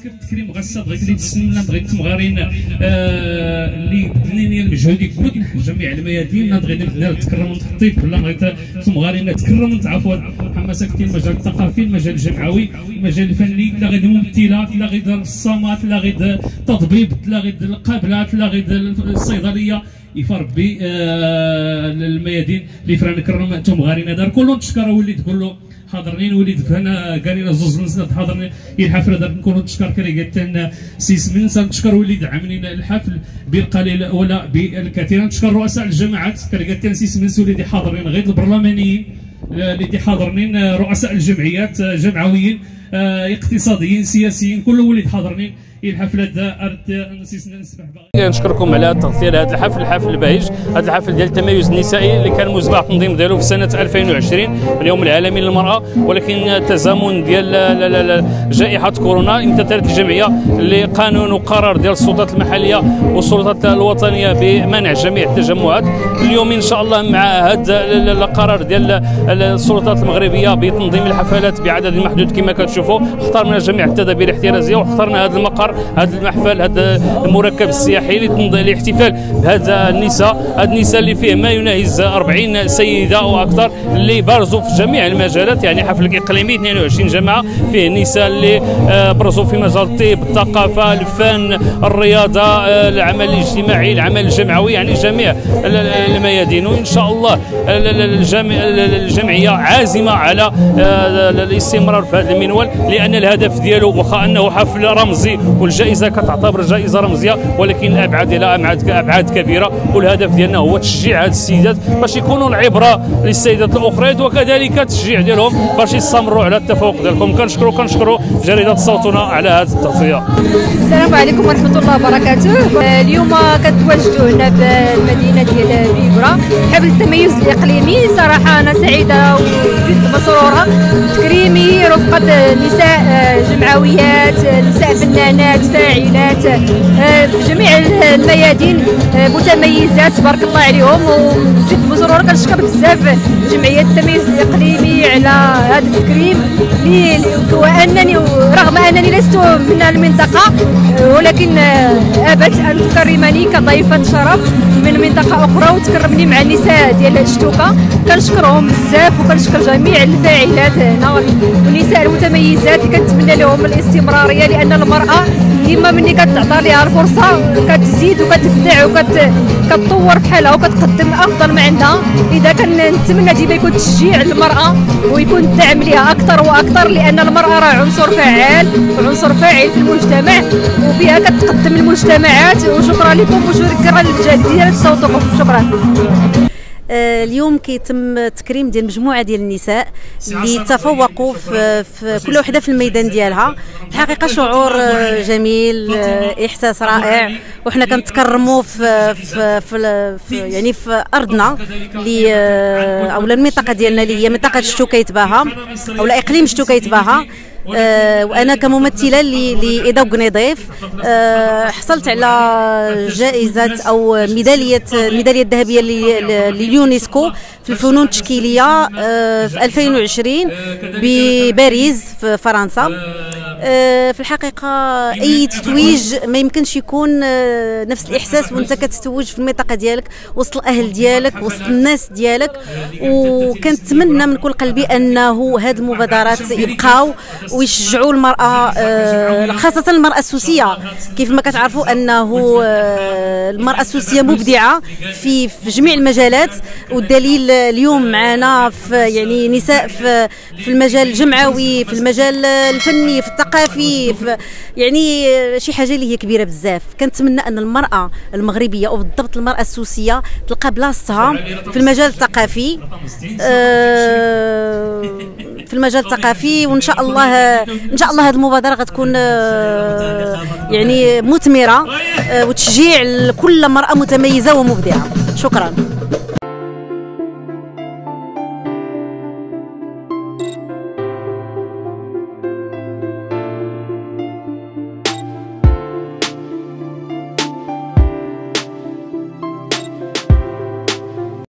التكريم غاسه بغيت لي تسنى بغيت تمغارين اللي بنيني المجهود يكون جميع الميادين بغيت نبدا تكرم الطيب ولا بغيت تمغارين تكرم عفوا حماسه كثير المجال الثقافي المجال الجمعوي المجال الفني لا غير الممثلات لا غير الصامات لا غير التطبيب لا غير القابلات لا غير الصيدليه يفربي الميادين اللي فران كرم تمغارين دار كلهم تشكر وليد كله حاضرين وليد فانا قال لنا زوج نسنات حاضرين الحفله دار نكونوا تشكر كريغتان سيس من نشكر وليد عاملين الحفل بالقليل ولا بالكثير نشكر رؤساء الجماعات كريغتان سيس من وليد حاضرين غير البرلمانيين اللي حاضرين رؤساء الجمعيات جمعويين اقتصاديين سياسيين كل وليد حاضرين الحفله دا نشكركم على التغطيه لهذا الحفل البهيج هذا الحفل ديال التميز النسائي اللي كان مسبق التنظيم ديالو في سنه 2020 اليوم العالمي للمراه ولكن التزامن ديال جائحه كورونا امتثلت الجمعيه لقانون وقرار ديال السلطات المحليه والسلطات الوطنيه بمنع جميع التجمعات. اليوم ان شاء الله مع هذا القرار ديال السلطات المغربيه بتنظيم الحفلات بعدد محدود كما كتشوفوا اخترنا جميع التدابير الاحترازيه واخترنا هذا المقر هذا المحفل هذا المركب السياحي للاحتفال بهذا النساء اللي فيه ما يناهز 40 سيده واكثر اللي بارزوا في جميع المجالات يعني حفل اقليمي 22 جماعه فيه النساء اللي برزوا في مجال الطب الثقافه الفن الرياضه العمل الاجتماعي العمل الجمعوي يعني جميع الميادين وان شاء الله الجمعيه عازمه على الاستمرار في هذا المنوال لان الهدف ديالو واخا انه حفل رمزي والجائزه كتعتبر جائزه رمزيه ولكن الابعاد لها ابعاد كبيره والهدف ديالنا هو تشجيع هاد السيدات باش يكونوا العبره للسيدات الاخريات وكذلك تشجيع ديالهم باش يستمروا على التفوق ديالكم. كنشكروا جريده صوتنا على هذه التغطيه. السلام عليكم ورحمه الله وبركاته. اليوم كنتواجدوا هنا في المدينه ديال بيبرا حفل التميز الاقليمي. صراحه انا سعيده وجد مسروره تكريمي رفقه نساء جمعويات نساء فنانات فاعلات في جميع الميادين متميزات تبارك الله عليهم وجد مسروره. كنشكر بزاف جمعيه التميز الاقليمي على هذا التكريم وانني رغم انني لست من المنطقه ولكن ابت ان تكرمني كضيفه شرف من منطقه اخرى وتكرمني مع النساء ديال شتوكا. كنشكرهم بزاف وكنشكر جميع الفاعلات هنا والنساء المتميزات اللي كنتمنى لهم الاستمراريه لان المراه ديما ملي كتعطى ليها الفرصه كتزيد وكتبدع وكتطور بحالها وكتقدم افضل ما عندها. اذا كنتمنى ديما يكون تشجيع للمراه ويكون الدعم ليها اكثر واكثر لان المراه راه عنصر فعال وعنصر فاعل في المجتمع وبها كتقدم المجتمعات. وشكرا لكم وشكرا ديال صوتكم. شكرا. اليوم كيتم تكريم ديال مجموعه ديال النساء اللي تفوقوا في كل وحده في الميدان ديالها. الحقيقه شعور جميل احساس رائع وحنا كنتكرموا في يعني في ارضنا اللي اولا المنطقه ديالنا اللي هي منطقه شتوكيت باها اولا اقليم شتوكيت باها. وانا كممثله لايدا غنيضيف حصلت على جائزه او الميداليه الذهبيه لليونسكو في الفنون التشكيليه في 2020 بباريس في فرنسا. في الحقيقه اي تتويج ما يمكنش يكون نفس الاحساس وانت كتتوج في المنطقه ديالك وسط الاهل ديالك وسط الناس ديالك. وكنتمنى من كل قلبي انه هذه المبادرات يبقاو ويشجعوا المراه خاصه المراه السوسيه. كيف ما كتعرفوا انه المراه السوسيه مبدعه في جميع المجالات والدليل اليوم معنا في يعني نساء في المجال الجمعوي في المجال الفني في الثقافي في يعني شي حاجه اللي هي كبيره بزاف. كنتمنى ان المراه المغربيه وبالضبط المراه السوسيه تلقى بلاصتها في المجال الثقافي وان شاء الله هذه المبادره غتكون يعني مثمره وتشجيع لكل امراه متميزه ومبدعه. شكرا.